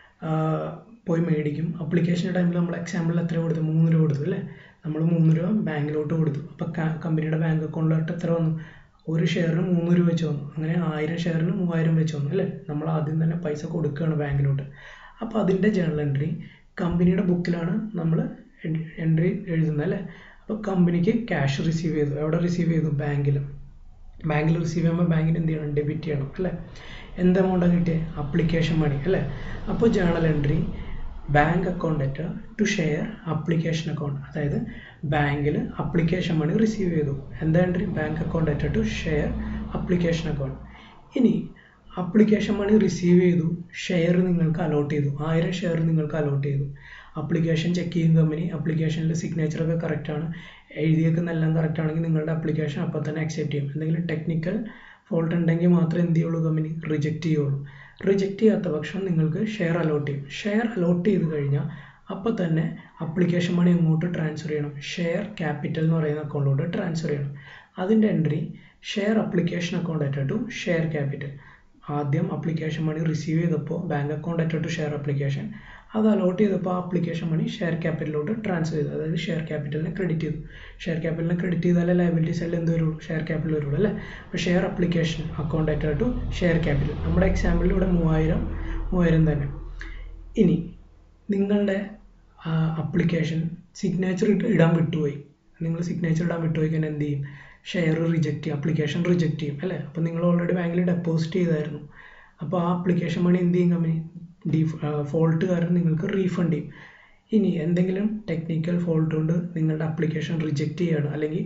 പോയി മേടിക്കും. അപ്ലിക്കേഷൻ ടൈമിൽ നമ്മൾ എക്സാമ്പിളിൽ എത്ര കൊടുത്തു? 3 രൂപ കൊടുത്തു അല്ലേ. നമ്മൾ 3 രൂപ ബാങ്കിലോട്ട് കൊടുത്തു. അപ്പോൾ കമ്പനിയുടെ ബാങ്ക് അക്കൗണ്ടിലോട്ട് എത്ര വന്നു? ഒരു ഷെയറിന് 3 രൂപ വെച്ച് വന്നു. അങ്ങനെ 1000 ഷെയറിന് 3000 വെച്ച് വന്നു അല്ലേ. നമ്മൾ ആദ്യം തന്നെ പൈസ കൊടുക്കുകയാണ് ബാങ്കിലോട്ട്. അപ്പോൾ അതിൻ്റെ ജേണൽ എൻട്രി കമ്പനിയുടെ ബുക്കിലാണ് നമ്മൾ എൻട്രി എഴുതുന്നത് അല്ലേ. അപ്പോൾ കമ്പനിക്ക് ക്യാഷ് റിസീവ് ചെയ്തു. എവിടെ റിസീവ് ചെയ്തു? ബാങ്കിൽ റിസീവ് ചെയ്യുമ്പോൾ ബാങ്കിന് എന്ത് ചെയ്യണം? ഡെബിറ്റ് ചെയ്യണം അല്ലേ. എന്ത് എമൗണ്ടാണ് കിട്ടിയത്? അപ്ലിക്കേഷൻ മണി അല്ലേ. അപ്പോൾ journal entry bank account at share application account, അതായത് ബാങ്കിൽ അപ്ലിക്കേഷൻ മണി റിസീവ് ചെയ്തു. എന്താ എൻട്രി? Bank account at share application account. ഇനി അപ്ലിക്കേഷൻ മണി റിസീവ് ചെയ്തു, ഷെയർ നിങ്ങൾക്ക് അലോട്ട് ചെയ്തു. 1000 ഷെയർ നിങ്ങൾക്ക് അലോട്ട് ചെയ്തു. അപ്ലിക്കേഷൻ ചെക്ക് ചെയ്യും കമ്പനി. അപ്ലിക്കേഷനിൽ സിഗ്നേച്ചറൊക്കെ കറക്റ്റാണ്, എഴുതിയേക്കെന്നെല്ലാം കറക്റ്റ് ആണെങ്കിൽ നിങ്ങളുടെ അപ്ലിക്കേഷൻ അപ്പോൾ തന്നെ അക്സെപ്റ്റ് ചെയ്യും. എന്തെങ്കിലും ടെക്നിക്കൽ ഫോൾട്ട് ഉണ്ടെങ്കിൽ മാത്രമേ എന്ത് ചെയ്യുള്ളൂ? കമ്പനി റിജക്റ്റ് ചെയ്യുള്ളൂ. റിജക്റ്റ് ചെയ്യാത്ത പക്ഷം നിങ്ങൾക്ക് ഷെയർ അലോട്ട് ചെയ്യും. ഷെയർ അലോട്ട് ചെയ്ത് കഴിഞ്ഞാൽ അപ്പോൾ തന്നെ അപ്ലിക്കേഷൻ മണി അങ്ങോട്ട് ട്രാൻസ്ഫർ ചെയ്യണം. ഷെയർ ക്യാപിറ്റൽ എന്ന് പറയുന്ന അക്കൗണ്ടിലോട്ട് ട്രാൻസ്ഫർ ചെയ്യണം. അതിൻ്റെ entry share application account at share capital. ആദ്യം അപ്ലിക്കേഷൻ മണി റിസീവ് ചെയ്തപ്പോൾ bank account at share application, അത് അലോട്ട് ചെയ്തപ്പോൾ ആ അപ്ലിക്കേഷൻ മണി ഷെയർ ക്യാപിറ്റലിലോട്ട് ട്രാൻസ്ഫർ ചെയ്തു. അതായത് ഷെയർ ക്യാപിറ്റലിനെ ക്രെഡിറ്റ് ചെയ്തു. ഷെയർ ക്യാപിറ്റലിനെ ക്രെഡിറ്റ് ചെയ്താലേ ലയബിലിറ്റി സൈഡിൽ എന്ത് വരുള്ളൂ? ഷെയർ ക്യാപിറ്റൽ വരുള്ളൂ അല്ലേ. അപ്പോൾ share application account at share capital. നമ്മുടെ എക്സാമ്പിളിൽ ഇവിടെ 3000 തന്നെ. ഇനി നിങ്ങളുടെ അപ്ലിക്കേഷൻ സിഗ്നേച്ചർ ഇടാൻ വിട്ടുപോയി. നിങ്ങൾ സിഗ്നേച്ചർ ഇടാൻ വിട്ടുപോയി കഴിഞ്ഞാൽ എന്ത് ചെയ്യും? ഷെയർ റിജക്റ്റ് ചെയ്യും, അപ്ലിക്കേഷൻ റിജക്റ്റ് ചെയ്യും അല്ലേ. അപ്പോൾ നിങ്ങൾ ഓൾറെഡി ബാങ്കിൽ ഡെപ്പോസിറ്റ് ചെയ്തായിരുന്നു. അപ്പോൾ ആ അപ്ലിക്കേഷൻ മണി എന്ത് ചെയ്യും കമ്പനി? ഫോൾട്ട് കാരണം നിങ്ങൾക്ക് റീഫണ്ട് ചെയ്യും. ഇനി എന്തെങ്കിലും ടെക്നിക്കൽ ഫോൾട്ട് കൊണ്ട് നിങ്ങളുടെ അപ്ലിക്കേഷൻ റിജക്റ്റ് ചെയ്യുകയാണ്, അല്ലെങ്കിൽ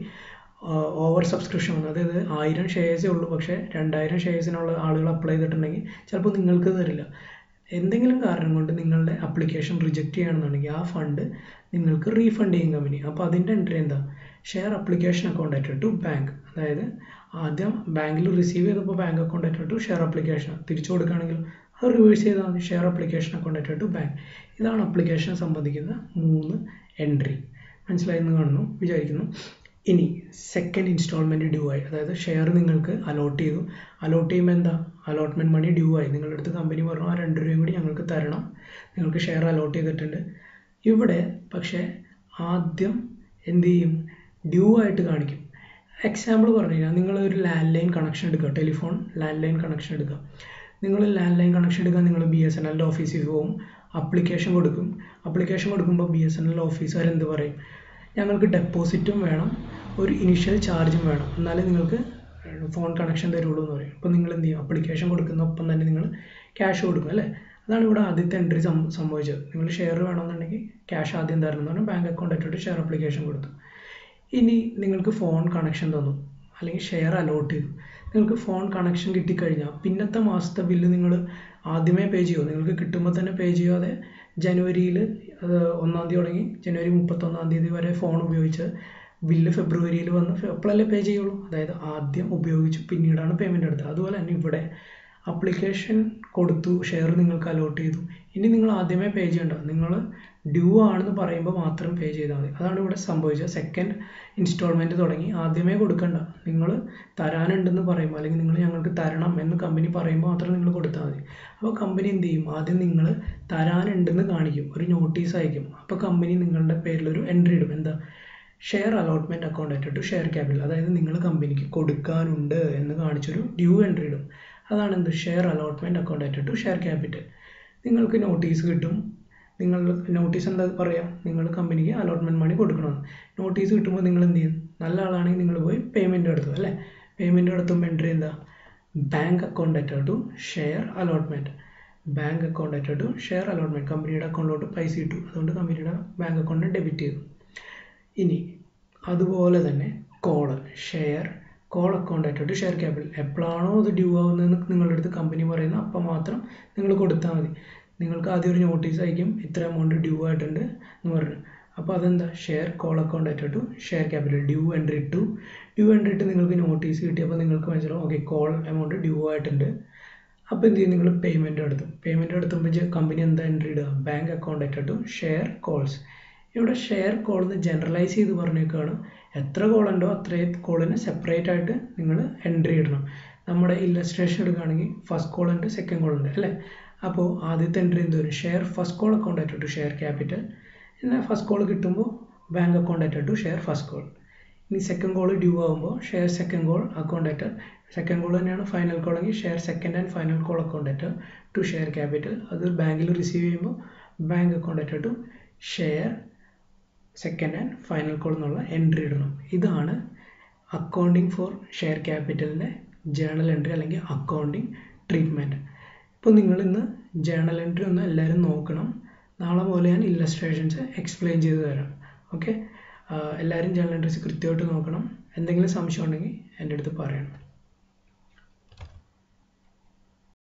ഓവർ സബ്സ്ക്രിപ്ഷൻ വന്നു, അതായത് 1000 ഷെയർസേ ഉള്ളൂ പക്ഷേ 2000 ഷെയർസിനുള്ള ആളുകൾ അപ്ലൈ ചെയ്തിട്ടുണ്ടെങ്കിൽ ചിലപ്പോൾ നിങ്ങൾക്ക് തരില്ല. എന്തെങ്കിലും കാരണം കൊണ്ട് നിങ്ങളുടെ അപ്ലിക്കേഷൻ റിജക്റ്റ് ചെയ്യുകയാണെന്നുണ്ടെങ്കിൽ ആ ഫണ്ട് നിങ്ങൾക്ക് റീഫണ്ട് ചെയ്യും കമ്പനി. അപ്പോൾ അതിൻ്റെ എൻട്രി എന്താ? Share application account at bank. അതായത് ആദ്യം ബാങ്കിൽ റിസീവ് ചെയ്തപ്പോൾ bank account at share application, തിരിച്ചു കൊടുക്കുകയാണെങ്കിൽ അത് റിവേഴ്സ് ചെയ്താൽ മതി. Share application account at bank. ഇതാണ് അപ്ലിക്കേഷനെ സംബന്ധിക്കുന്ന 3 എൻട്രി. മനസ്സിലായെന്ന് കാണുന്നു വിചാരിക്കുന്നു. ഇനി സെക്കൻഡ് ഇൻസ്റ്റാൾമെൻറ്റ് ഡ്യൂ ആയി, അതായത് ഷെയർ നിങ്ങൾക്ക് അലോട്ട് ചെയ്തു. അലോട്ട് ചെയ്യുമ്പോൾ എന്താ? അലോട്ട്മെൻറ്റ് മണി ഡ്യൂ ആയി. നിങ്ങളുടെ അടുത്ത് കമ്പനി പറഞ്ഞു ആ 2 രൂപയും കൂടി ഞങ്ങൾക്ക് തരണം, നിങ്ങൾക്ക് ഷെയർ അലോട്ട് ചെയ്തിട്ടുണ്ട്. ഇവിടെ പക്ഷേ ആദ്യം എന്ത് ചെയ്യും? ഡ്യൂ ആയിട്ട് കാണിക്കും. എക്സാമ്പിൾ പറഞ്ഞു കഴിഞ്ഞാൽ നിങ്ങൾ ഒരു ലാൻഡ് ലൈൻ കണക്ഷൻ എടുക്കുക, ടെലിഫോൺ ലാൻഡ് ലൈൻ കണക്ഷൻ എടുക്കുക. നിങ്ങൾ ലാൻഡ് ലൈൻ കണക്ഷൻ എടുക്കാൻ നിങ്ങൾ BSNL ഓഫീസിൽ പോകും, അപ്ലിക്കേഷൻ കൊടുക്കും. അപ്ലിക്കേഷൻ കൊടുക്കുമ്പോൾ BSNL ഓഫീസുകാർ എന്ത് പറയും? ഞങ്ങൾക്ക് ഡെപ്പോസിറ്റും വേണം, ഒരു ഇനിഷ്യൽ ചാർജും വേണം, എന്നാലേ നിങ്ങൾക്ക് ഫോൺ കണക്ഷൻ തരുള്ളൂ എന്ന് പറയും. അപ്പോൾ നിങ്ങൾ എന്ത് ചെയ്യും? അപ്ലിക്കേഷൻ കൊടുക്കുന്ന ഒപ്പം തന്നെ നിങ്ങൾ ക്യാഷ് കൊടുക്കും അല്ലേ. അതാണ് ഇവിടെ ആദ്യത്തെ എൻട്രി സംഭവിച്ചത്. നിങ്ങൾ ഷെയർ വേണമെന്നുണ്ടെങ്കിൽ ക്യാഷ് ആദ്യം തരണം എന്ന് പറഞ്ഞാൽ bank account at share application കൊടുത്തു. ഇനി നിങ്ങൾക്ക് ഫോൺ കണക്ഷൻ തന്നു, അല്ലെങ്കിൽ ഷെയർ അലോട്ട് ചെയ്തു. നിങ്ങൾക്ക് ഫോൺ കണക്ഷൻ കിട്ടിക്കഴിഞ്ഞാൽ പിന്നത്തെ മാസത്തെ ബില്ല് നിങ്ങൾ ആദ്യമേ പേ ചെയ്യുമോ? നിങ്ങൾക്ക് കിട്ടുമ്പോൾ തന്നെ പേ ചെയ്യാതെ ജനുവരിയിൽ 1 തുടങ്ങി ജനുവരി 31 വരെ ഫോൺ ഉപയോഗിച്ച് ബില്ല് ഫെബ്രുവരിയിൽ വന്ന് അപ്പോഴല്ലേ പേ ചെയ്യുള്ളൂ. അതായത് ആദ്യം ഉപയോഗിച്ച് പിന്നീടാണ് പേയ്മെൻറ്റ് എടുത്തത്. അതുപോലെ തന്നെ ഇവിടെ അപ്ലിക്കേഷൻ കൊടുത്തു, ഷെയർ നിങ്ങൾക്ക് അലോട്ട് ചെയ്തു, ഇനി നിങ്ങൾ ആദ്യമേ പേ ചെയ്യേണ്ട, നിങ്ങൾ ഡ്യൂ ആണെന്ന് പറയുമ്പോൾ മാത്രം പേ ചെയ്താൽ മതി. അതാണ് ഇവിടെ സംഭവിച്ചത്. സെക്കൻഡ് ഇൻസ്റ്റാൾമെൻറ്റ് തുടങ്ങി, ആദ്യമേ കൊടുക്കണ്ട. നിങ്ങൾ തരാനുണ്ടെന്ന് പറയുമ്പോൾ അല്ലെങ്കിൽ നിങ്ങൾ ഞങ്ങൾക്ക് തരണം എന്ന് കമ്പനി പറയുമ്പോൾ മാത്രം നിങ്ങൾ കൊടുത്താൽ മതി. അപ്പോൾ കമ്പനി എന്ത് ചെയ്യും, ആദ്യം നിങ്ങൾ തരാനുണ്ടെന്ന് കാണിക്കും, ഒരു നോട്ടീസ് അയക്കും. അപ്പോൾ കമ്പനി നിങ്ങളുടെ പേരിലൊരു എൻട്രി ഇടും, എന്താ, share allotment account at to share capital. അതായത് നിങ്ങൾ കമ്പനിക്ക് കൊടുക്കാനുണ്ട് എന്ന് കാണിച്ചൊരു ഡ്യൂ എൻട്രി ഇടും. അതാണ് എന്ത്, share allotment account at to share capital. നിങ്ങൾക്ക് നോട്ടീസ് കിട്ടും. നിങ്ങൾ നോട്ടീസ് എന്താ പറയുക, നിങ്ങൾ കമ്പനിക്ക് അലോട്ട്മെൻറ്റ് മണി കൊടുക്കണമെന്ന്. നോട്ടീസ് കിട്ടുമ്പോൾ നിങ്ങൾ എന്ത് ചെയ്യും, നല്ല ആളാണെങ്കിൽ നിങ്ങൾ പോയി പേയ്മെൻറ്റ് നടത്തും അല്ലേ. പേയ്മെൻറ്റ് നടത്തുമ്പോൾ എൻട്രി എന്താ, bank account at to share allotment. Bank account at to share allotment. കമ്പനിയുടെ അക്കൗണ്ടിലോട്ട് പൈസ ഇട്ടു, അതുകൊണ്ട് കമ്പനിയുടെ ബാങ്ക് അക്കൗണ്ടിന് ഡെബിറ്റ് ചെയ്തു. ഇനി അതുപോലെ തന്നെ call account at to share capital. എപ്പോഴാണോ അത് ഡ്യൂ ആവുന്നതെന്ന് നിങ്ങളുടെ അടുത്ത് കമ്പനി പറയുന്നത് അപ്പോൾ മാത്രം നിങ്ങൾ കൊടുത്താൽ മതി. നിങ്ങൾക്ക് ആദ്യം ഒരു നോട്ടീസ് അയക്കും, ഇത്ര എമൗണ്ട് ഡ്യൂ ആയിട്ടുണ്ട് എന്ന് പറഞ്ഞു. അപ്പോൾ അതെന്താ, call account at to share capital. Due entry ഇട്ടു നിങ്ങൾക്ക് നോട്ടീസ് കിട്ടിയപ്പോൾ നിങ്ങൾക്ക് മനസ്സിലാവും, ഓക്കെ കോൾ എമൗണ്ട് ഡ്യൂ ആയിട്ടുണ്ട്. അപ്പോൾ എന്ത് ചെയ്യും, നിങ്ങൾ പേയ്മെൻറ്റ് നടത്തുമ്പോൾ കമ്പനി എന്താ എൻട്രി ഇടുക, bank account at to share calls. ഇവിടെ ഷെയർ കോൾ എന്ന് ജനറലൈസ് ചെയ്ത് പറഞ്ഞേക്കാണ്, എത്ര കോൾ ഉണ്ടോ അത്രയും കോളിന് സെപ്പറേറ്റ് ആയിട്ട് നിങ്ങൾ എൻട്രി ഇടണം. നമ്മുടെ ഇല്ലസ്ട്രേഷൻ എടുക്കുകയാണെങ്കിൽ ഫസ്റ്റ് കോൾ ഉണ്ട്, സെക്കൻഡ് കോൾ ഉണ്ട് അല്ലേ. അപ്പോൾ ആദ്യത്തെ എൻട്രി എന്ത് വരും, share first call account at to share capital. എന്നാൽ ഫസ്റ്റ് കോൾ കിട്ടുമ്പോൾ bank account at to share first call. ഇനി സെക്കൻഡ് കോൾ ഡ്യൂ ആകുമ്പോൾ share second call account at, second call തന്നെയാണ് ഫൈനൽ കോൾ എങ്കിൽ share second and final call account at to share capital. അത് ബാങ്കിൽ receive ചെയ്യുമ്പോൾ bank account at to share second and final call എന്നുള്ള entry ഇടണം. ഇതാണ് accounting for share ക്യാപിറ്റലിൻ്റെ journal entry അല്ലെങ്കിൽ അക്കൗണ്ടിങ് ട്രീറ്റ്മെൻറ്റ്. ഇപ്പോൾ നിങ്ങളിന്ന് ജേണൽ എൻട്രി ഒന്ന് എല്ലാവരും നോക്കണം. നാളെ മുതൽ ഞാൻ ഇല്ലസ്ട്രേഷൻസ് എക്സ്പ്ലെയിൻ ചെയ്ത് തരാം. ഓക്കെ, എല്ലാവരും ജേണൽ എൻട്രീസ് കൃത്യമായിട്ട് നോക്കണം. എന്തെങ്കിലും സംശയം ഉണ്ടെങ്കിൽ എൻ്റെ അടുത്ത് പറയണം.